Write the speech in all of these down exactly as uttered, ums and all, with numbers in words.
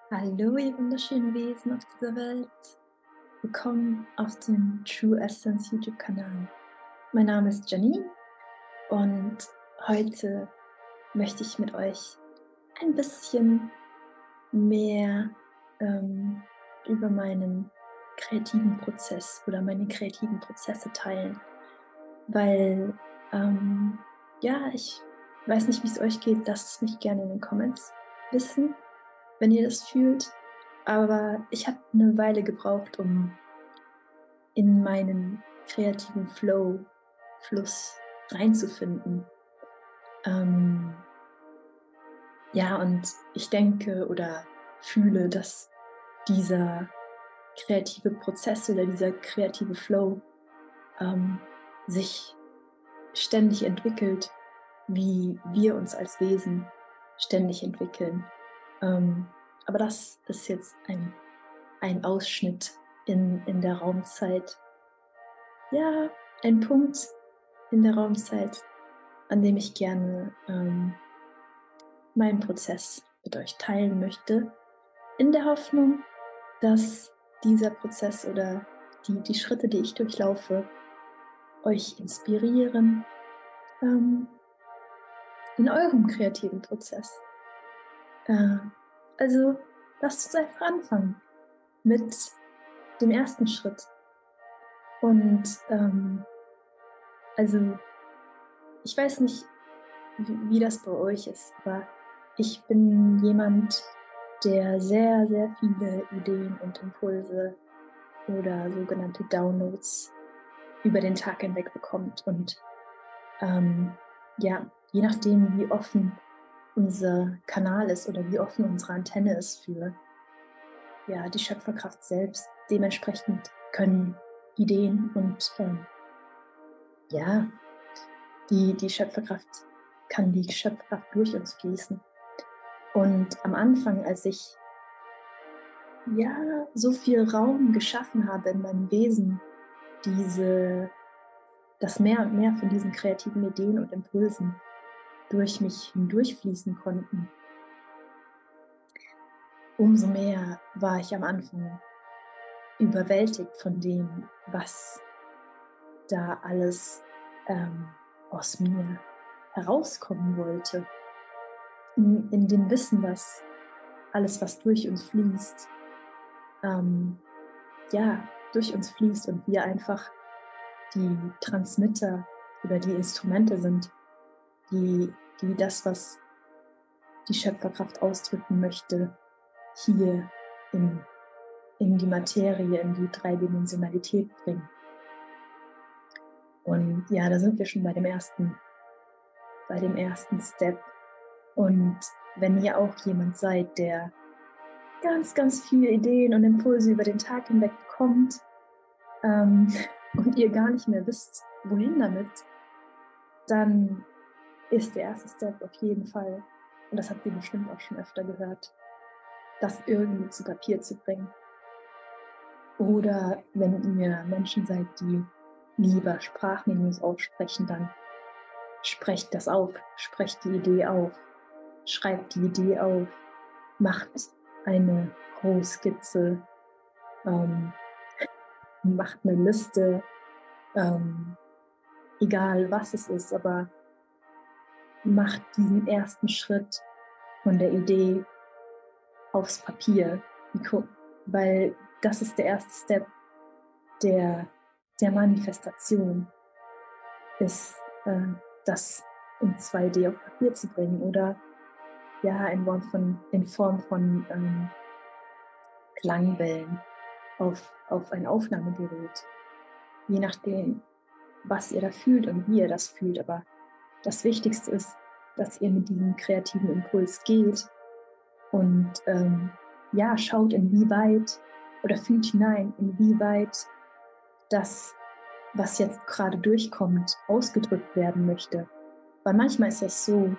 Hallo, ihr wunderschönen Wesen auf dieser Welt. Willkommen auf dem True Essence YouTube-Kanal. Mein Name ist Janine und heute möchte ich mit euch ein bisschen mehr ähm, über meinen kreativen Prozess oder meine kreativen Prozesse teilen, weil ähm, ja, ich weiß nicht, wie es euch geht. Lasst es mich gerne in den Comments wissen, wenn ihr das fühlt. Aber ich habe eine Weile gebraucht, um in meinen kreativen Flow, Fluss reinzufinden. Ähm, ja, und ich denke oder fühle, dass dieser kreative Prozess oder dieser kreative Flow ähm, sich ständig entwickelt, wie wir uns als Wesen ständig entwickeln. Ähm, aber das ist jetzt ein, ein Ausschnitt in, in der Raumzeit. Ja, ein Punkt in der Raumzeit, an dem ich gerne ähm, meinen Prozess mit euch teilen möchte, in der Hoffnung, dass dieser Prozess oder die, die Schritte, die ich durchlaufe, euch inspirieren ähm, in eurem kreativen Prozess. Äh, also lasst uns einfach anfangen mit dem ersten Schritt. Und ähm, also ich weiß nicht, wie, wie das bei euch ist, aber ich bin jemand, der sehr, sehr viele Ideen und Impulse oder sogenannte Downloads über den Tag hinweg bekommt. Und ähm, ja, je nachdem, wie offen unser Kanal ist oder wie offen unsere Antenne ist für ja, die Schöpferkraft selbst, dementsprechend können Ideen und ähm, ja, die, die Schöpferkraft kann die Schöpferkraft durch uns fließen. Und am Anfang, als ich ja so viel Raum geschaffen habe in meinem Wesen, diese, dass mehr und mehr von diesen kreativen Ideen und Impulsen durch mich hindurchfließen konnten, umso mehr war ich am Anfang überwältigt von dem, was da alles ähm, aus mir herauskommen wollte. In, in dem Wissen, dass alles, was durch uns fließt, ähm, ja, durch uns fließt und wir einfach die Transmitter oder die Instrumente sind, die, die das, was die Schöpferkraft ausdrücken möchte, hier in, in die Materie, in die Dreidimensionalität bringen. Und ja, da sind wir schon bei dem ersten, bei dem ersten Step. Und wenn ihr auch jemand seid, der ganz, ganz viele Ideen und Impulse über den Tag hinweg bekommt ähm, und ihr gar nicht mehr wisst, wohin damit, dann ist der erste Step auf jeden Fall, und das habt ihr bestimmt auch schon öfter gehört, das irgendwie zu Papier zu bringen. Oder wenn ihr Menschen seid, die lieber Sprachmemos aussprechen, dann sprecht das auf, sprecht die Idee auf, schreibt die Idee auf, macht eine Rohskizze, ähm, macht eine Liste, ähm, egal was es ist, aber macht diesen ersten Schritt von der Idee aufs Papier, weil das ist der erste Step der, der Manifestation, ist äh, das in zwei D auf Papier zu bringen oder ja in Form von, in Form von ähm, Klangwellen auf, auf ein Aufnahmegerät, je nachdem, was ihr da fühlt und wie ihr das fühlt. Aber das Wichtigste ist, dass ihr mit diesem kreativen Impuls geht und ähm, ja, schaut, inwieweit oder fühlt hinein, inwieweit das, was jetzt gerade durchkommt, ausgedrückt werden möchte. Weil manchmal ist es so,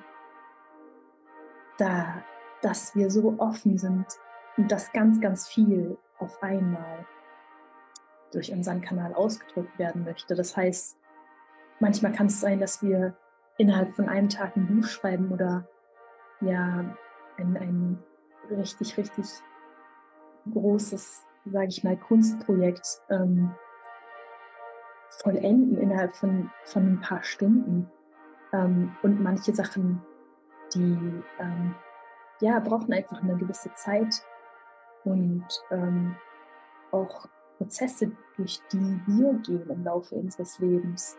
da, dass wir so offen sind und dass ganz, ganz viel auf einmal durch unseren Kanal ausgedrückt werden möchte. Das heißt, manchmal kann es sein, dass wir innerhalb von einem Tag ein Buch schreiben oder ja, ein, ein richtig, richtig großes, sage ich mal, Kunstprojekt ähm, vollenden innerhalb von, von ein paar Stunden. Ähm, und manche Sachen, die ähm, ja, brauchen einfach eine gewisse Zeit und ähm, auch Prozesse, durch die wir gehen im Laufe unseres Lebens.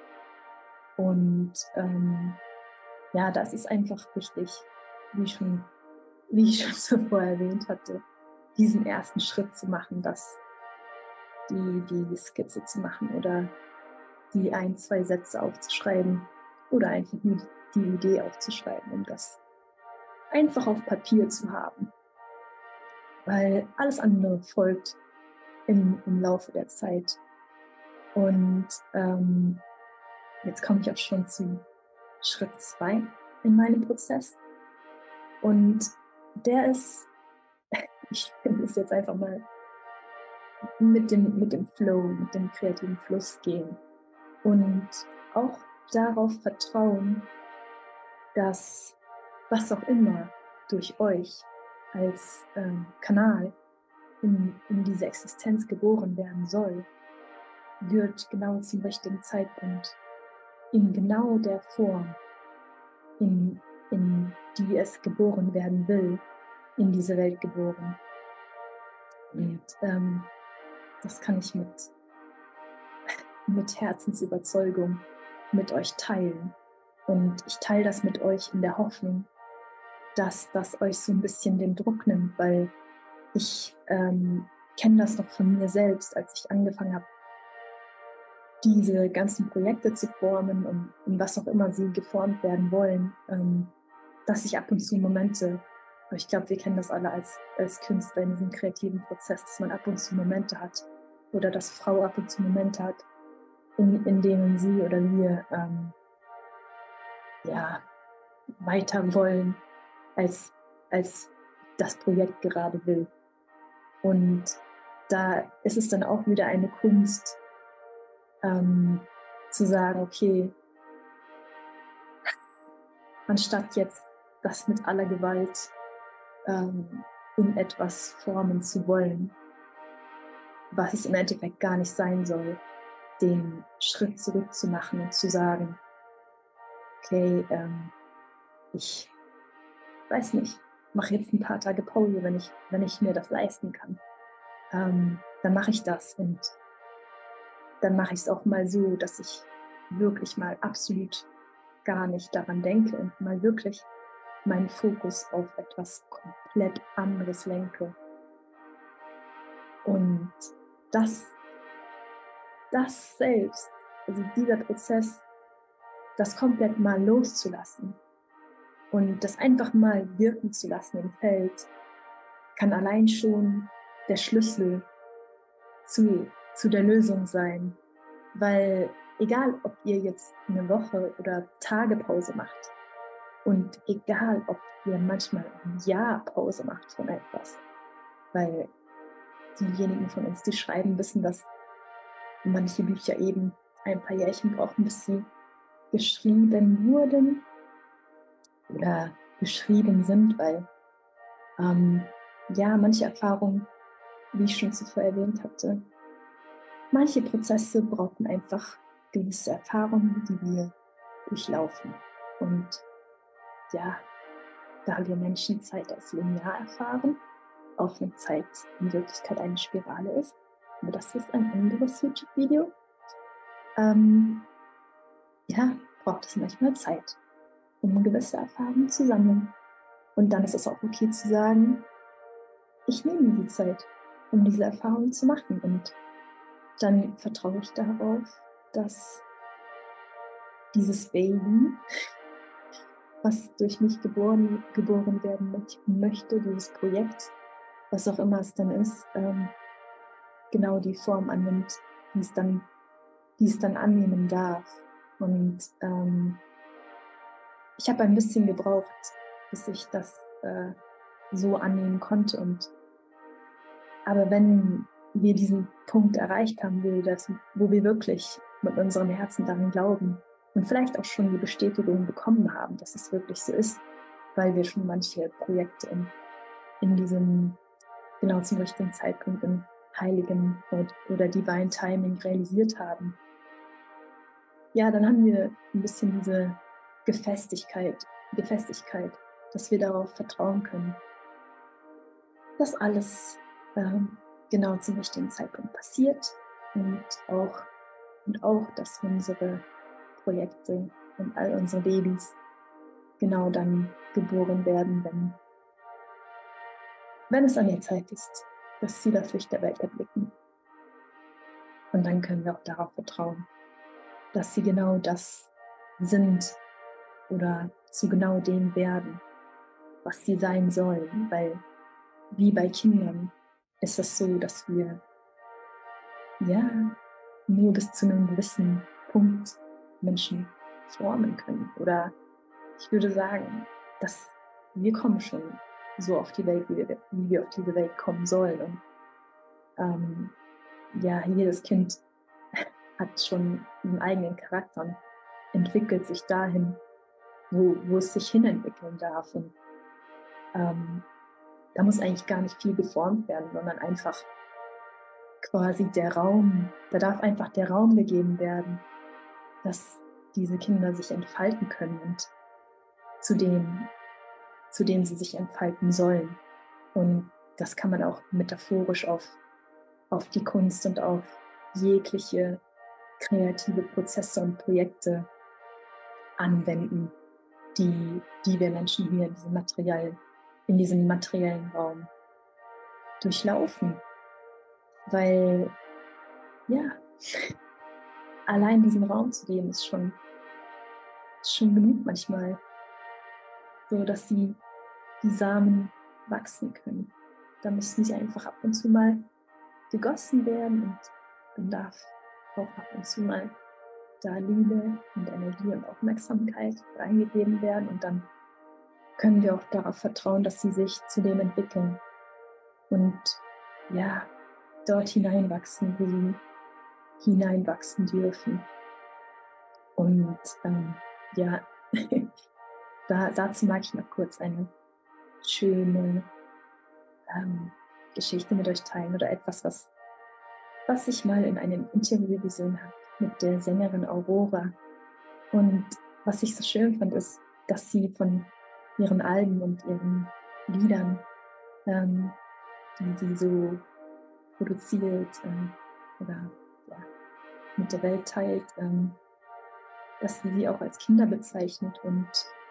Und ähm, ja, das ist einfach wichtig, wie, schon, wie ich schon zuvor erwähnt hatte, diesen ersten Schritt zu machen, das, die, die Skizze zu machen oder die ein, zwei Sätze aufzuschreiben oder einfach nur die Idee aufzuschreiben, um das einfach auf Papier zu haben. Weil alles andere folgt im, im Laufe der Zeit. Und ähm, jetzt komme ich auch schon zu Schritt zwei in meinem Prozess. Und der ist, ich finde es jetzt einfach mal mit dem, mit dem Flow, mit dem kreativen Fluss gehen. Und auch darauf vertrauen, dass was auch immer durch euch als ähm, Kanal in, in diese Existenz geboren werden soll, wird genau zum richtigen Zeitpunkt in genau der Form, in, in die es geboren werden will, in diese Welt geboren. Und ähm, das kann ich mit, mit Herzensüberzeugung mit euch teilen. Und ich teile das mit euch in der Hoffnung, dass das euch so ein bisschen den Druck nimmt, weil ich ähm, kenne das noch von mir selbst, als ich angefangen habe, diese ganzen Projekte zu formen und in was auch immer sie geformt werden wollen, ähm, dass ich ab und zu Momente, ich glaube, wir kennen das alle als, als Künstler in diesem kreativen Prozess, dass man ab und zu Momente hat oder dass Frau ab und zu Momente hat, in, in denen sie oder wir ähm, ja, weiter wollen, als, als das Projekt gerade will. Und da ist es dann auch wieder eine Kunst, ähm, zu sagen, okay, anstatt jetzt das mit aller Gewalt ähm, in etwas formen zu wollen, was es im Endeffekt gar nicht sein soll, den Schritt zurück zu machen und zu sagen, okay, ähm, ich weiß nicht, mache jetzt ein paar Tage Pause, wenn ich, wenn ich mir das leisten kann. Ähm, dann mache ich das und dann mache ich es auch mal so, dass ich wirklich mal absolut gar nicht daran denke und mal wirklich meinen Fokus auf etwas komplett anderes lenke. Und das, das selbst, also dieser Prozess, das komplett mal loszulassen und das einfach mal wirken zu lassen im Feld, kann allein schon der Schlüssel zu, zu der Lösung sein. Weil egal, ob ihr jetzt eine Woche oder Tage Pause macht und egal, ob ihr manchmal ein Jahr Pause macht von etwas, weil diejenigen von uns, die schreiben, wissen, dass manche Bücher eben ein paar Jährchen brauchen, bis sie geschrieben wurden oder geschrieben sind, weil ähm, ja, manche Erfahrungen, wie ich schon zuvor erwähnt hatte, manche Prozesse brauchen einfach gewisse Erfahrungen, die wir durchlaufen. Und ja, da wir Menschen Zeit als linear erfahren, auch wenn Zeit in Wirklichkeit eine Spirale ist, aber das ist ein anderes YouTube-Video, ähm, ja, braucht es manchmal Zeit, um gewisse Erfahrungen zu sammeln. Und dann ist es auch okay zu sagen, ich nehme mir die Zeit, um diese Erfahrungen zu machen. Und dann vertraue ich darauf, dass dieses Baby, was durch mich geboren, geboren werden möchte, dieses Projekt, was auch immer es dann ist, ähm, genau die Form annimmt, die es dann, die es dann annehmen darf. Und ähm, ich habe ein bisschen gebraucht, bis ich das äh, so annehmen konnte. Und aber wenn wir diesen Punkt erreicht haben, wo wir, das, wo wir wirklich mit unserem Herzen daran glauben und vielleicht auch schon die Bestätigung bekommen haben, dass es wirklich so ist, weil wir schon manche Projekte in, in diesem genau zum richtigen Zeitpunkt im heiligen oder Divine Timing realisiert haben. Ja, dann haben wir ein bisschen diese Gefestigkeit Gefestigkeit, dass wir darauf vertrauen können, dass alles, ähm, genau zum richtigen Zeitpunkt passiert und auch und auch, dass unsere Projekte und all unsere Babys genau dann geboren werden, wenn wenn es an der Zeit ist, dass sie das Licht der Welt erblicken. Und dann können wir auch darauf vertrauen, dass sie genau das sind oder zu genau dem werden, was sie sein sollen. Weil wie bei Kindern ist es so, dass wir ja nur bis zu einem gewissen Punkt Menschen formen können. Oder ich würde sagen, dass wir kommen schon so auf die Welt, wie wir, wie wir auf diese Welt kommen sollen. Und ähm, ja, jedes Kind hat schon einen eigenen Charakter und entwickelt sich dahin, wo, wo es sich hinentwickeln darf. Und ähm, da muss eigentlich gar nicht viel geformt werden, sondern einfach quasi der Raum, da darf einfach der Raum gegeben werden, dass diese Kinder sich entfalten können und zu dem, zu dem sie sich entfalten sollen. Und das kann man auch metaphorisch auf, auf die Kunst und auf jegliche kreative Prozesse und Projekte anwenden, die, die wir Menschen hier in diesem Material, in diesem materiellen Raum durchlaufen. Weil, ja, allein diesen Raum zu geben, ist schon, ist schon genug manchmal, so dass sie die Samen wachsen können. Da müssen sie einfach ab und zu mal gegossen werden und dann darf auch ab und zu mal da Liebe und Energie und Aufmerksamkeit reingegeben werden und dann können wir auch darauf vertrauen, dass sie sich zu dem entwickeln und ja, dort hineinwachsen, wo sie hineinwachsen dürfen. Und ähm, ja, da, dazu mag ich noch kurz eine schöne ähm, Geschichte mit euch teilen oder etwas, was, was ich mal in einem Interview gesehen habe mit der Sängerin Aurora. Und was ich so schön fand, ist, dass sie von ihren Alben und ihren Liedern, ähm, die sie so produziert ähm, oder ja, mit der Welt teilt, ähm, dass sie sie auch als Kinder bezeichnet und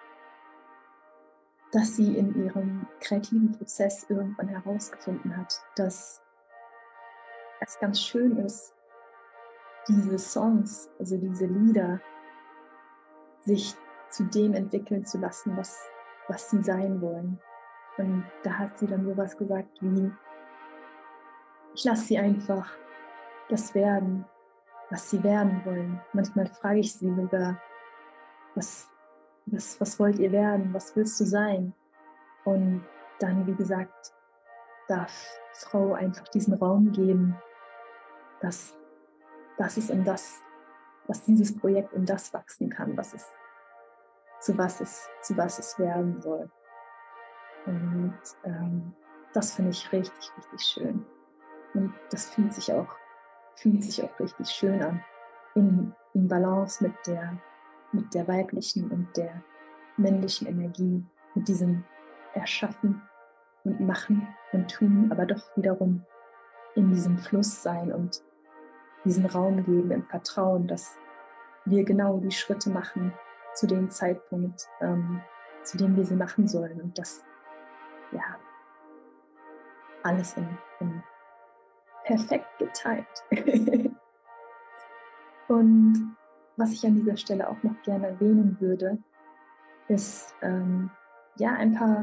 dass sie in ihrem kreativen Prozess irgendwann herausgefunden hat, dass es ganz schön ist, diese Songs, also diese Lieder, sich zu dem entwickeln zu lassen, was, was sie sein wollen. Und da hat sie dann sowas gesagt wie, ich lasse sie einfach das werden, was sie werden wollen. Manchmal frage ich sie sogar, was, was, was wollt ihr werden? Was willst du sein? Und dann, wie gesagt, darf Frau einfach diesen Raum geben, dass, dass es in das, dass dieses Projekt in das wachsen kann, was es, zu was es, zu was es werden soll. Und ähm, das finde ich richtig, richtig schön. Und das fühlt sich auch, fühlt sich auch richtig schön an. In, in Balance mit der, mit der weiblichen und der männlichen Energie, mit diesem Erschaffen und Machen und Tun, aber doch wiederum in diesem Fluss sein und diesen Raum geben im Vertrauen, dass wir genau die Schritte machen zu dem Zeitpunkt, ähm, zu dem wir sie machen sollen und dass ja alles in, in perfekt getimt. Und was ich an dieser Stelle auch noch gerne erwähnen würde, ist ähm, ja ein paar,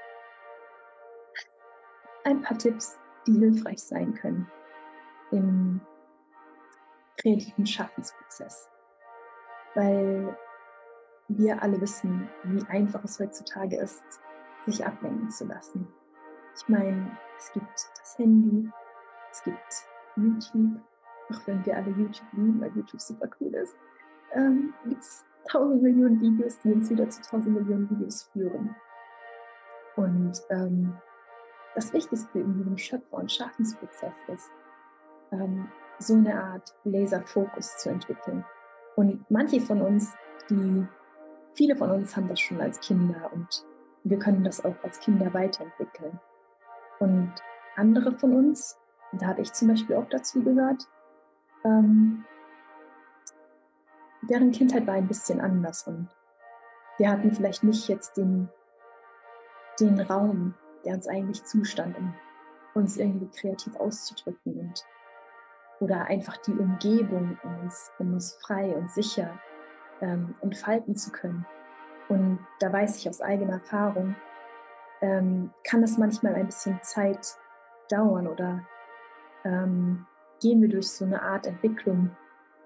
ein paar Tipps, die hilfreich sein können im kreativen Schaffensprozess. Weil wir alle wissen, wie einfach es heutzutage ist, sich ablenken zu lassen. Ich meine, es gibt das Handy, es gibt YouTube, auch wenn wir alle YouTube lieben, weil YouTube super cool ist, ähm, gibt es tausend Millionen Videos, die uns wieder zu tausend Millionen Videos führen. Und ähm, das Wichtigste in diesem Schöpfer- und Schaffensprozess ist, ähm, so eine Art Laserfokus zu entwickeln. Und manche von uns, die, viele von uns haben das schon als Kinder und wir können das auch als Kinder weiterentwickeln. Und andere von uns, da habe ich zum Beispiel auch dazu gehört, ähm, deren Kindheit war ein bisschen anders und wir hatten vielleicht nicht jetzt den, den Raum, der uns eigentlich zustand, um uns irgendwie kreativ auszudrücken und oder einfach die Umgebung, um uns, um uns frei und sicher ähm, entfalten zu können. Und da weiß ich aus eigener Erfahrung, ähm, kann es manchmal ein bisschen Zeit dauern oder ähm, gehen wir durch so eine Art Entwicklung,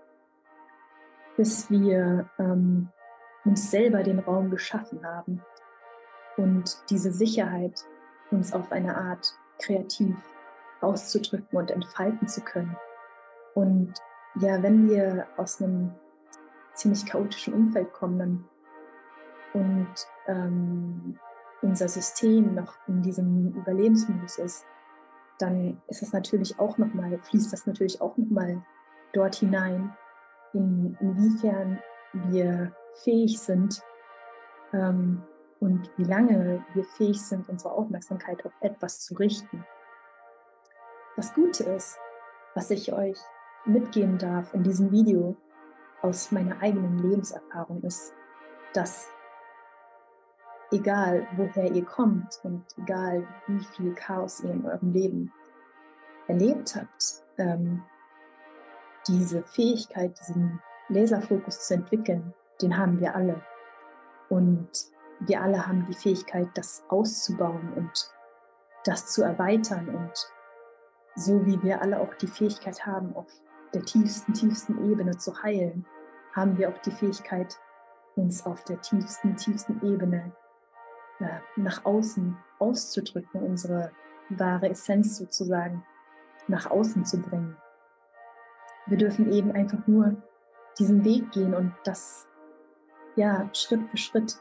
bis wir ähm, uns selber den Raum geschaffen haben und diese Sicherheit, uns auf eine Art kreativ auszudrücken und entfalten zu können. Und ja, wenn wir aus einem ziemlich chaotischen Umfeld kommen dann, und ähm, unser System noch in diesem Überlebensmodus ist, dann ist es natürlich auch noch mal, fließt das natürlich auch noch mal dort hinein, in, inwiefern wir fähig sind ähm, und wie lange wir fähig sind, unsere Aufmerksamkeit auf etwas zu richten. Das Gute ist, was ich euch mitgeben darf in diesem Video aus meiner eigenen Lebenserfahrung ist, dass egal woher ihr kommt und egal wie viel Chaos ihr in eurem Leben erlebt habt, ähm, diese Fähigkeit, diesen Laserfokus zu entwickeln, den haben wir alle. Und wir alle haben die Fähigkeit, das auszubauen und das zu erweitern. Und so wie wir alle auch die Fähigkeit haben, auf der tiefsten, tiefsten Ebene zu heilen, haben wir auch die Fähigkeit, uns auf der tiefsten, tiefsten Ebene äh, nach außen auszudrücken, unsere wahre Essenz sozusagen nach außen zu bringen. Wir dürfen eben einfach nur diesen Weg gehen und das, ja, Schritt für Schritt.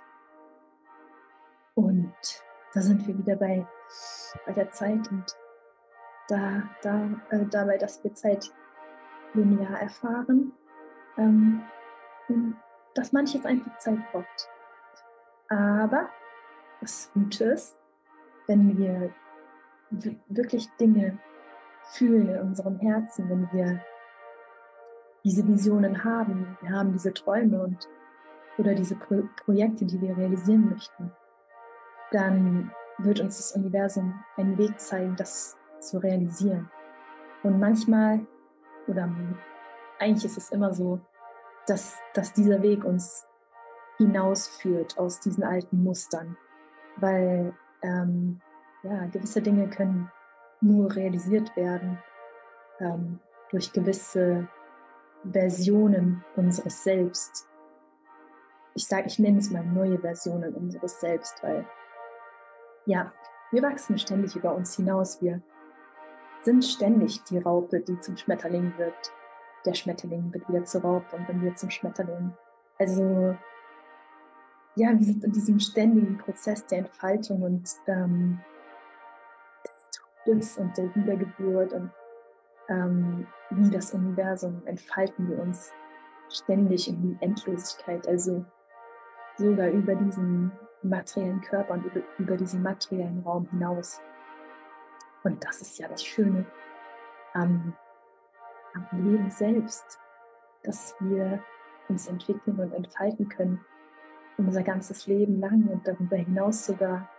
Und da sind wir wieder bei, bei der Zeit und da, da, äh, dabei, dass wir Zeit linear erfahren, ähm, dass manches einfach Zeit braucht. Aber das Gute ist, wenn wir wirklich Dinge fühlen in unserem Herzen, wenn wir diese Visionen haben, wir haben diese Träume und oder diese Pro Projekte, die wir realisieren möchten, dann wird uns das Universum einen Weg zeigen, das zu realisieren. Und manchmal, oder eigentlich ist es immer so, dass, dass dieser Weg uns hinausführt aus diesen alten Mustern, weil ähm, ja, gewisse Dinge können nur realisiert werden ähm, durch gewisse Versionen unseres Selbst. Ich sage, ich nenne es mal neue Versionen unseres Selbst, weil ja, wir wachsen ständig über uns hinaus. Wir sind ständig die Raupe, die zum Schmetterling wird. Der Schmetterling wird wieder zur Raupe und dann wird zum Schmetterling. Also ja, wir sind in diesem ständigen Prozess der Entfaltung und ähm, des Todes und der Wiedergeburt und ähm, wie das Universum entfalten wir uns ständig in die Endlosigkeit, also sogar über diesen materiellen Körper und über, über diesen materiellen Raum hinaus. Und das ist ja das Schöne am, am Leben selbst, dass wir uns entwickeln und entfalten können, unser ganzes Leben lang und darüber hinaus sogar.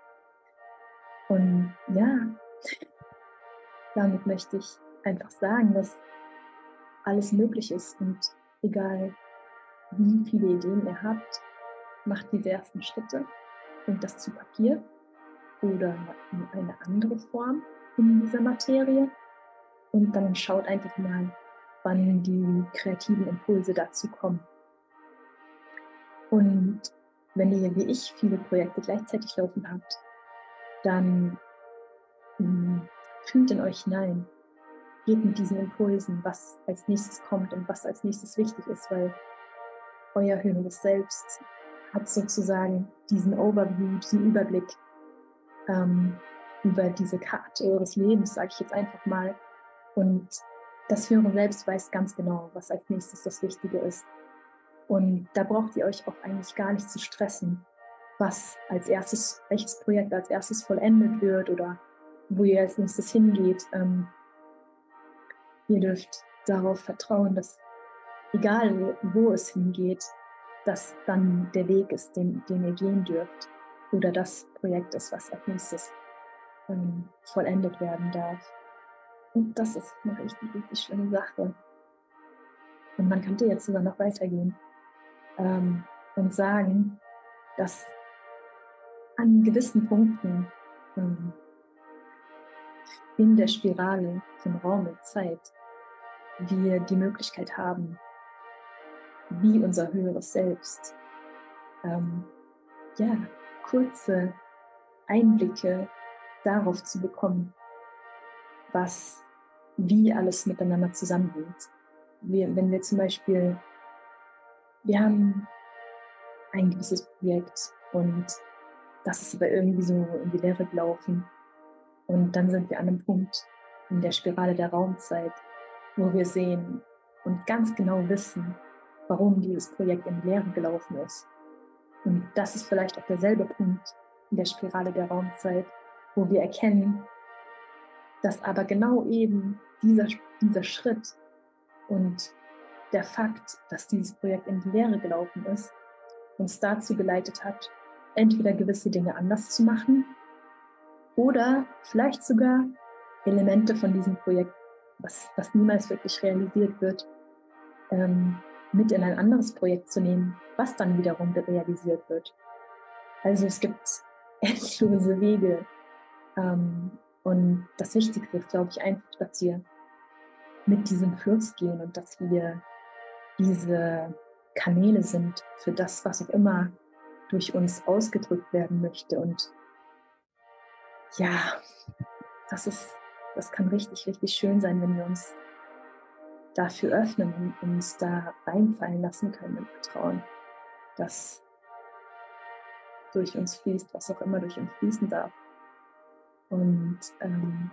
Und ja, damit möchte ich einfach sagen, dass alles möglich ist und egal wie viele Ideen ihr habt, macht diese ersten Schritte, bringt das zu Papier oder in eine andere Form in dieser Materie und dann schaut einfach mal, wann die kreativen Impulse dazu kommen. Und wenn ihr wie ich viele Projekte gleichzeitig laufen habt, dann mh, fühlt in euch hinein, geht mit diesen Impulsen, was als nächstes kommt und was als nächstes wichtig ist, weil euer höheres Selbst hat sozusagen diesen Overview, diesen Überblick, ähm, über diese Karte eures Lebens, sage ich jetzt einfach mal. Und das Höhere Selbst weiß ganz genau, was als nächstes das Wichtige ist. Und da braucht ihr euch auch eigentlich gar nicht zu stressen, was als erstes, welches Projekt als erstes vollendet wird oder wo ihr als nächstes hingeht. Ähm, ihr dürft darauf vertrauen, dass egal wo es hingeht, dass dann der Weg ist, den, den ihr gehen dürft oder das Projekt ist, was als nächstes ähm, vollendet werden darf. Und das ist eine richtig, richtig schöne Sache. Und man könnte jetzt sogar noch weitergehen ähm, und sagen, dass an gewissen Punkten ähm, in der Spirale von Raum und Zeit wir die Möglichkeit haben, wie unser höheres Selbst, ähm, ja, kurze Einblicke darauf zu bekommen, was, wie alles miteinander zusammenhängt. Wir, wenn wir zum Beispiel, wir haben ein gewisses Projekt und das ist aber irgendwie so in die Leere gelaufen. Und dann sind wir an einem Punkt in der Spirale der Raumzeit, wo wir sehen und ganz genau wissen, warum dieses Projekt in die Leere gelaufen ist. Und das ist vielleicht auch derselbe Punkt in der Spirale der Raumzeit, wo wir erkennen, dass aber genau eben dieser, dieser Schritt und der Fakt, dass dieses Projekt in die Leere gelaufen ist, uns dazu geleitet hat, entweder gewisse Dinge anders zu machen oder vielleicht sogar Elemente von diesem Projekt, was, was niemals wirklich realisiert wird, ähm, mit in ein anderes Projekt zu nehmen, was dann wiederum realisiert wird. Also es gibt endlose Wege. Ähm, und das Wichtigste ist, glaube ich, einfach, dass wir mit diesem Fluss gehen und dass wir diese Kanäle sind für das, was auch immer durch uns ausgedrückt werden möchte. Und ja, das ist, das kann richtig, richtig schön sein, wenn wir uns dafür öffnen und uns da reinfallen lassen können im Vertrauen, dass durch uns fließt, was auch immer durch uns fließen darf. Und ähm,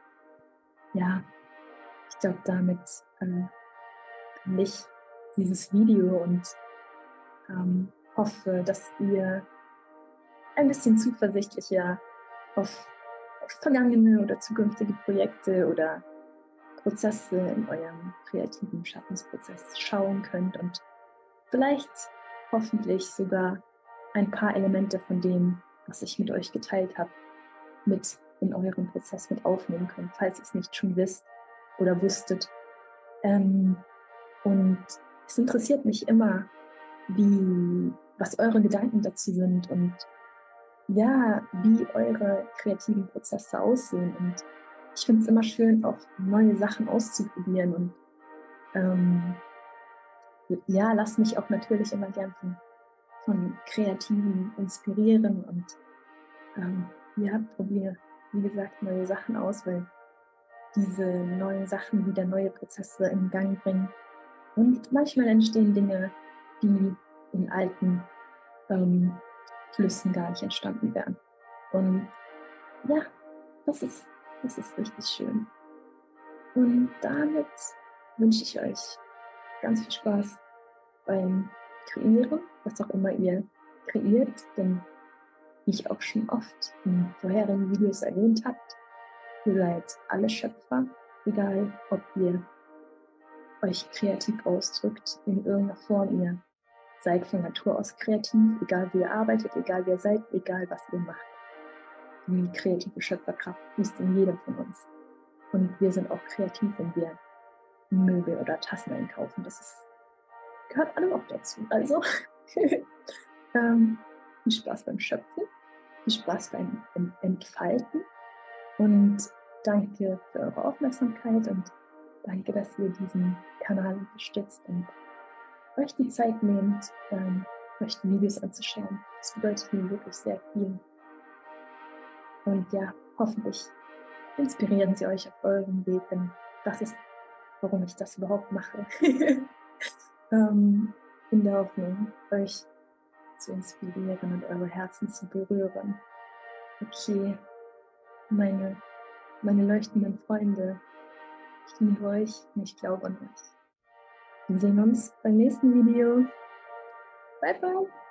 ja, ich glaube, damit äh, kann ich dieses Video und ähm, hoffe, dass ihr ein bisschen zuversichtlicher auf, auf vergangene oder zukünftige Projekte oder Prozesse in eurem kreativen Schaffensprozess schauen könnt und vielleicht hoffentlich sogar ein paar Elemente von dem, was ich mit euch geteilt habe, mit in euren Prozess mit aufnehmen könnt, falls ihr es nicht schon wisst oder wusstet. Ähm, und es interessiert mich immer, wie, was eure Gedanken dazu sind und ja, wie eure kreativen Prozesse aussehen. Und ich finde es immer schön, auch neue Sachen auszuprobieren. Und ähm, ja, lasst mich auch natürlich immer gern von, von Kreativen inspirieren und ähm, ja, probiere, wie gesagt, neue Sachen aus, weil diese neuen Sachen wieder neue Prozesse in Gang bringen. Und manchmal entstehen Dinge, die in alten ähm, Flüssen gar nicht entstanden wären. Und ja, das ist, das ist richtig schön. Und damit wünsche ich euch ganz viel Spaß beim Kreieren, was auch immer ihr kreiert, denn wie ich auch schon oft in vorherigen Videos erwähnt habt, ihr seid alle Schöpfer, egal ob ihr euch kreativ ausdrückt in irgendeiner Form, ihr seid von Natur aus kreativ, egal wie ihr arbeitet, egal wer ihr seid, egal was ihr macht. Die kreative Schöpferkraft fließt in jedem von uns. Und wir sind auch kreativ, wenn wir Möbel oder Tassen einkaufen. Das ist, gehört alle auch dazu. Also ähm, viel Spaß beim Schöpfen, viel Spaß beim Entfalten und danke für eure Aufmerksamkeit und danke, dass ihr diesen Kanal unterstützt und euch die Zeit nehmt, ähm, euch die Videos anzuschauen. Das bedeutet mir wirklich sehr viel. Und ja, hoffentlich inspirieren sie euch auf eurem Weg, denn das ist, warum ich das überhaupt mache. ähm, in der Hoffnung, euch zu inspirieren und eure Herzen zu berühren. Okay, meine meine leuchtenden Freunde. Ich liebe euch und ich glaube an euch. Wir sehen uns beim nächsten Video. Bye, bye.